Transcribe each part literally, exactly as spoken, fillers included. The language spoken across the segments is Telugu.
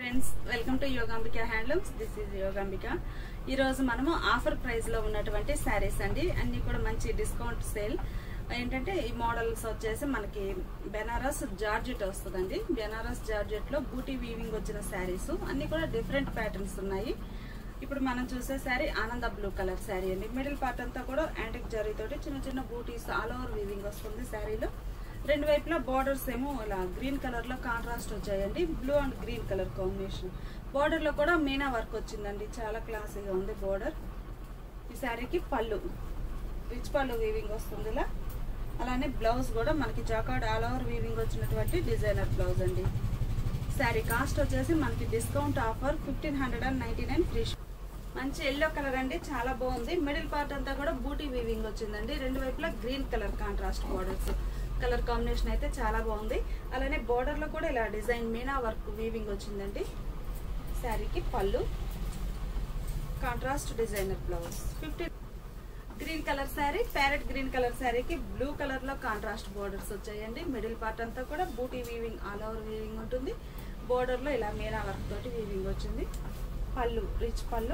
Friends, welcome to Yogambika handlooms. This is Yogambika. ఈ రోజు మనము ఆఫర్ ప్రైస్ లో ఉన్నటువంటి శారీస్ అండి, అన్ని కూడా మంచి డిస్కౌంట్ సేల్. ఏంటంటే ఈ మోడల్స్ వచ్చేసి మనకి బెనారస్ జార్జెట్ వస్తుందండి. బెనారస్ జార్జెట్ లో బూటీ వీవింగ్ వచ్చిన శారీస్ అన్ని కూడా డిఫరెంట్ ప్యాటర్న్స్ ఉన్నాయి. ఇప్పుడు మనం చూసే శారీ ఆనంద బ్లూ కలర్ శారీ అండి. మిడిల్ పార్ట్ అంతా కూడా యాంటిక్ జరీతోటి చిన్న చిన్న బూటీస్ ఆల్ ఓవర్ వీవింగ్ వస్తుంది శారీలో. రెండు వైపులా బార్డర్స్ ఏమో ఇలా గ్రీన్ కలర్ లో కాంట్రాస్ట్ వచ్చాయండి. Blue and green colour combination. Border లో కూడా మీనా వర్క్ వచ్చిందండి, చాలా క్లాసీగా ఉంది బార్డర్. ఈ శారీకి పళ్ళు రిచ్ పళ్ళు వీవింగ్ వస్తుంది ఇలా. అలానే బ్లౌజ్ కూడా మనకి జాకార్డ్ ఆల్ ఓవర్ వీవింగ్ వచ్చినటువంటి డిజైనర్ బ్లౌజ్ అండి. శారీ కాస్ట్ వచ్చేసి మనకి discount offer fifteen hundred and ninety nine free. మంచి ఎల్లో కలర్ అండి, చాలా బాగుంది. మిడిల్ పార్ట్ అంతా కూడా బూటీ వీవింగ్ వచ్చిందండి. రెండు వైపులా green colour contrast borders. Colour combination అయితే చాలా బాగుంది. అలానే బోర్డర్ లో కూడా ఇలా డిజైన్ మీనా వర్క్ వీవింగ్ వచ్చిందండి. శారీకి పళ్ళు contrast designer blouse. Fifteen green colour sari, parrot green colour శారీకి బ్లూ కలర్ లో కాంట్రాస్ట్ బోర్డర్స్ వచ్చాయండి. మిడిల్ పార్ట్ అంతా కూడా బూటీ వీవింగ్ ఆల్ ఓవర్ వీవింగ్ ఉంటుంది. బోర్డర్ లో ఇలా మీనా వర్క్ తోటి వీవింగ్ వచ్చింది. పళ్ళు రిచ్ పళ్ళు,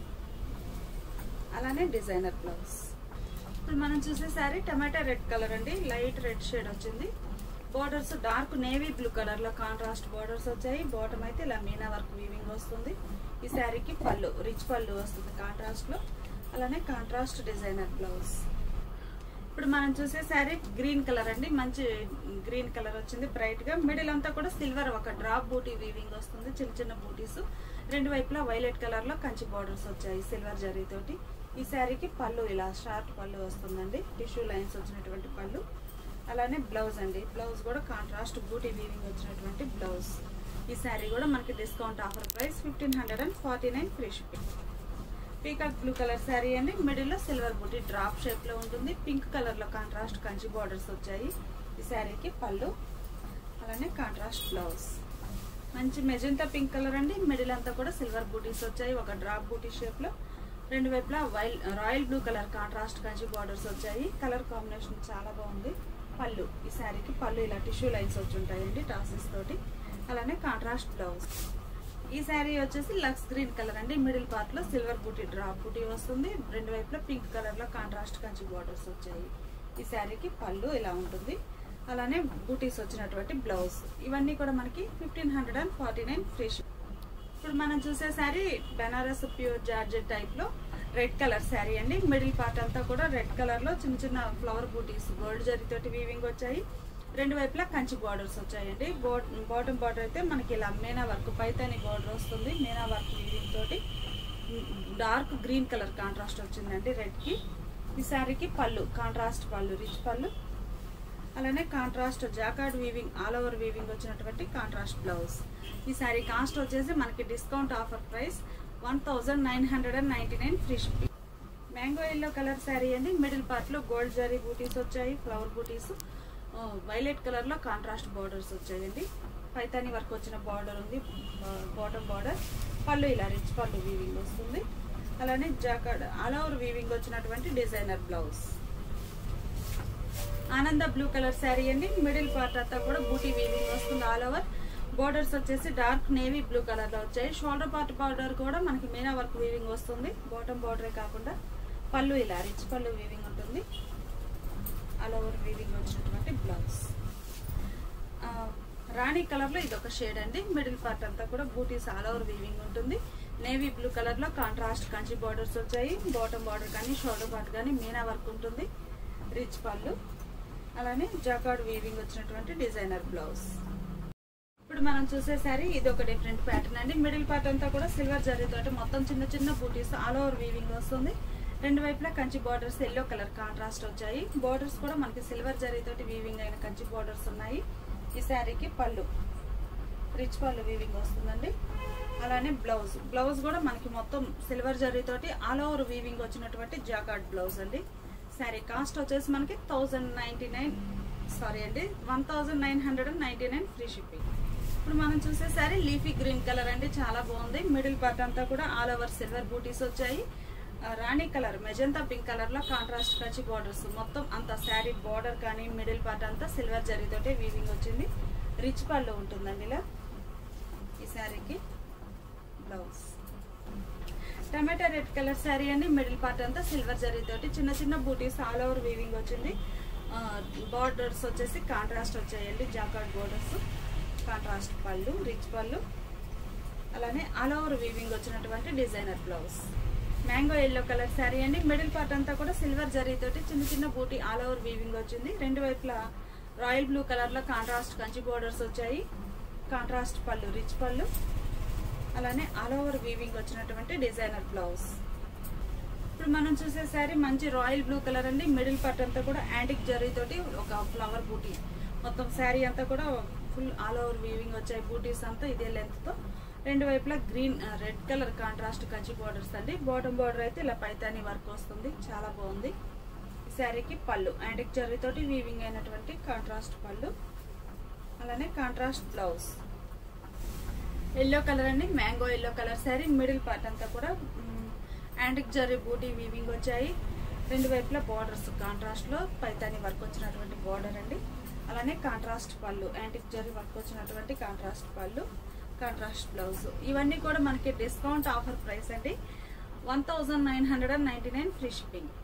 అలానే డిజైనర్ బ్లౌజ్. ఇప్పుడు మనం చూసే శారీ టమాటా రెడ్ కలర్ అండి, లైట్ రెడ్ షేడ్ వచ్చింది. Borders dark navy blue colour లో కాంట్రాస్ట్ బోర్డర్స్ వచ్చాయి. బాటమ్ అయితే ఇలా మీనా వర్క్ వీవింగ్ వస్తుంది. ఈ శారీకి పళ్ళు రిచ్ పళ్ళు వస్తుంది కాంట్రాస్ట్ లో, అలానే కాంట్రాస్ట్ డిజైనర్ బ్లౌజ్. ఇప్పుడు మనం చూసే శారీ గ్రీన్ కలర్ అండి, మంచి గ్రీన్ కలర్ వచ్చింది బ్రైట్ గా. మిడిల్ అంతా కూడా సిల్వర్ ఒక డ్రాప్ బూటీ వీవింగ్ వస్తుంది, చిన్న చిన్న బూటీస్. రెండు వైపులా వైలెట్ కలర్ లో కంచి బోర్డర్స్ వచ్చాయి సిల్వర్ జరీతోటి. ఈ శారీకి పళ్ళు ఇలా షార్ట్ పళ్ళు వస్తుందండి, టిష్యూ లైన్స్ వచ్చినటువంటి పళ్ళు. అలానే బ్లౌజ్ అండి, బ్లౌజ్ కూడా కాంట్రాస్ట్ బూటీ వీవింగ్ వచ్చినటువంటి బ్లౌజ్. ఈ శారీ కూడా మనకి discount offer price fifteen hundred and forty nine free shipping. Peacock blue colour sari అండి, మిడిల్ లో సిల్వర్ బూటీ డ్రాప్ షేప్ లో ఉంటుంది. పింక్ కలర్ లో కాంట్రాస్ట్ కంచి బార్డర్స్ వచ్చాయి. ఈ శారీకి పళ్ళు, అలానే కాంట్రాస్ట్ బ్లౌజ్. మంచి మెజెంటా పింక్ కలర్ అండి, మిడిల్ అంతా కూడా సిల్వర్ బూటీస్ వచ్చాయి ఒక డ్రాప్ బూటీ షేప్ లో. రెండు వైపులా వైల్ royal blue colour contrast Kanchi borders వచ్చాయి. కలర్ కాంబినేషన్ చాలా బాగుంది. పళ్ళు ఈ శారీకి పళ్ళు ఇలా టిష్యూ లైన్స్ వచ్చి ఉంటాయండి టాసెస్ తోటి. అలానే కాంట్రాస్ట్ బ్లౌజ్. ఈ శారీ వచ్చేసి లక్స్ గ్రీన్ కలర్ అండి, మిడిల్ పార్ట్ లో సిల్వర్ బూటీ డ్రాప్ బూటీ వస్తుంది. రెండు వైపులా పింక్ కలర్ లో కాంట్రాస్ట్ కంచి బార్డర్స్ వచ్చాయి. ఈ శారీకి పళ్ళు ఇలా ఉంటుంది, అలానే బూటీస్ వచ్చినటువంటి బ్లౌజ్. ఇవన్నీ కూడా మనకి fifteen hundred and forty nine free. ఇప్పుడు మనం చూసే sari Banaras pure georgette type లో రెడ్ కలర్ శారీ అండి. మిడిల్ పార్ట్ అంతా కూడా రెడ్ కలర్ లో చిన్న చిన్న ఫ్లవర్ బూటీస్ గోల్డ్ జరీతోటి వీవింగ్ వచ్చాయి. రెండు వైపులా కంచి బార్డర్స్ వచ్చాయండి. బాటమ్ బార్డర్ అయితే మనకి ఇలా మీనా వర్క్ పైతాని బార్డర్ వస్తుంది. మీనా వర్క్ వీవింగ్ తోటి డార్క్ గ్రీన్ కలర్ కాంట్రాస్ట్ వచ్చిందండి రెడ్ కి. ఈ శారీకి పళ్ళు కాంట్రాస్ట్ పళ్ళు రిచ్ పళ్ళు, అలానే contrast jacquard weaving all over weaving వచ్చినటువంటి కాంట్రాస్ట్ బ్లౌజ్. ఈ శారీ కాస్ట్ వచ్చేసి మనకి discount offer price one thousand nine hundred and ninety nine free shipping. Mango yellow colour sari అండి, మిడిల్ పార్ట్ లో గోల్డ్ జరీ బూటీస్ వచ్చాయి, ఫ్లవర్ బూటీస్. వైలెట్ కలర్ లో కాంట్రాస్ట్ బార్డర్స్ వచ్చాయండి. పైతాని వర్క్ వచ్చిన బార్డర్ ఉంది బాటమ్ బార్డర్. పళ్ళు ఇలా రిచ్ పళ్ళు వీవింగ్ వస్తుంది. అలానే జాకార్డ్ ఆల్ ఓవర్ వీవింగ్ వచ్చినటువంటి డిజైనర్ బ్లౌజ్. ఆనంద బ్లూ కలర్ శారీ అండి, మిడిల్ పార్ట్ అంతా కూడా బూటీ వీవింగ్ వస్తుంది ఆల్ ఓవర్. బోర్డర్స్ వచ్చేసి డార్క్ నేవీ బ్లూ కలర్ లో వచ్చాయి. షోల్డర్ పార్ట్ బార్డర్ కూడా మనకి మీనా వర్క్ వీవింగ్ వస్తుంది. బాటమ్ బార్డరే కాకుండా పళ్ళు ఇలా రిచ్ పళ్ళు వీవింగ్ ఉంటుంది. ఆల్ ఓవర్ వీవింగ్ వచ్చినటువంటి బ్లౌజ్. రాణి కలర్ లో ఇది ఒక షేడ్ అండి, మిడిల్ పార్ట్ అంతా కూడా బూటీస్ ఆల్ ఓవర్ వీవింగ్ ఉంటుంది. నేవీ బ్లూ కలర్ లో కాంట్రాస్ట్ కంచి బార్డర్స్ వచ్చాయి. బాటమ్ బార్డర్ కానీ షోల్డర్ పార్ట్ కానీ మీనా వర్క్ ఉంటుంది. రిచ్ పళ్ళు, అలానే జాకార్డ్ వీవింగ్ వచ్చినటువంటి డిజైనర్ బ్లౌజ్. ఇప్పుడు మనం చూసే శారీ ఇది ఒక డిఫరెంట్ ప్యాటర్న్ అండి. మిడిల్ పార్ట్ అంతా కూడా సిల్వర్ జరీతోటి మొత్తం చిన్న చిన్న బూటీస్ ఆల్ ఓవర్ వీవింగ్ వస్తుంది. రెండు వైపులా Kanchi borders yellow colour contrast వచ్చాయి. బార్డర్స్ కూడా మనకి సిల్వర్ జరీతోటి వీవింగ్ అయిన కంచి బార్డర్స్ ఉన్నాయి. ఈ శారీకి పళ్ళు రిచ్ పళ్ళు వీవింగ్ వస్తుందండి. అలానే బ్లౌజ్ బ్లౌజ్ కూడా మనకి మొత్తం సిల్వర్ జరీతోటి ఆల్ ఓవర్ వీవింగ్ వచ్చినటువంటి జాకార్డ్ బ్లౌజ్ అండి. శారీ కాస్ట్ వచ్చేసి మనకి థౌజండ్ నైన్టీ నైన్ సారీ అండి one thousand nine hundred and ninety nine free shipping. ఇప్పుడు మనం చూసే శారీ లీఫీ గ్రీన్ కలర్ అండి, చాలా బాగుంది. మిడిల్ పార్ట్ అంతా కూడా ఆల్ ఓవర్ సిల్వర్ బూటీస్ వచ్చాయి. రాణి కలర్ మెజంతా పింక్ కలర్ లో కాంట్రాస్ట్ కంచి బార్డర్స్. మొత్తం అంతా శారీ బార్డర్ కానీ మిడిల్ పార్ట్ అంతా సిల్వర్ జరీతోటి వీవింగ్ వచ్చింది. రిచ్ పళ్ళు ఉంటుందండి ఇలా. ఈ శారీకి blouse. Tomato red colour sari అండి. మిడిల్ పార్ట్ అంతా సిల్వర్ జరీ తోటి చిన్న చిన్న బూటీస్ ఆల్ ఓవర్ వీవింగ్ వచ్చింది. బార్డర్స్ వచ్చేసి కాంట్రాస్ట్ వచ్చాయండి. జాకార్డ్ బోర్డర్స్, కాంట్రాస్ట్ పళ్ళు, రిచ్ పళ్ళు, అలానే ఆల్ ఓవర్ వీవింగ్ వచ్చినటువంటి designer blouse. Mango yellow colour sari అండి. మిడిల్ పార్ట్ అంతా కూడా సిల్వర్ జరీ తోటి చిన్న చిన్న బూటీ ఆల్ ఓవర్ వీవింగ్ వచ్చింది. రెండు వైపులా రాయల్ బ్లూ కలర్ లో కాంట్రాస్ట్ కంచి బోర్డర్స్ వచ్చాయి. కాంట్రాస్ట్ పళ్ళు, రిచ్ పళ్ళు, అలానే ఆల్ ఓవర్ వీవింగ్ వచ్చినటువంటి డిజైనర్ బ్లౌజ్. ఇప్పుడు మనం చూసే శారీ మంచి రాయల్ బ్లూ కలర్ అండి. మిడిల్ పార్ట్ అంతా కూడా యాంటిక్ జరీ తోటి ఒక ఫ్లవర్ బూటీ, మొత్తం శారీ అంతా కూడా ఫుల్ ఆల్ ఓవర్ వీవింగ్ వచ్చాయి. బూటీస్ అంతా ఇదే లెంత్ తో రెండు వైపులా green red colour contrast Kanchi borders అండి. బాటమ్ బోర్డర్ అయితే ఇలా పైతాని వర్క్ వస్తుంది, చాలా బాగుంది. ఈ శారీకి పళ్ళు యాంటిక్ జరీ తోటి వీవింగ్ అయినటువంటి కాంట్రాస్ట్ పళ్ళు, అలానే కాంట్రాస్ట్ బ్లౌజ్. ఎల్లో కలర్ అండి. Mango yellow colour sari. Middle part అంతా కూడా యాంటిక్ జరీ బూటీ వీవింగ్ వచ్చాయి. రెండు వైపులా బార్డర్స్ కాంట్రాస్ట్ లో పైతాని వర్క్ వచ్చినటువంటి బార్డర్ అండి. అలానే కాంట్రాస్ట్ పళ్ళు, యాంటిక్ జరీ వర్క్ వచ్చినటువంటి కాంట్రాస్ట్ పళ్ళు, కాంట్రాస్ట్ బ్లౌజ్. ఇవన్నీ కూడా మనకి డిస్కౌంట్ ఆఫర్ ప్రైస్ అండి. One thousand nine hundred and ninety nine free shipping.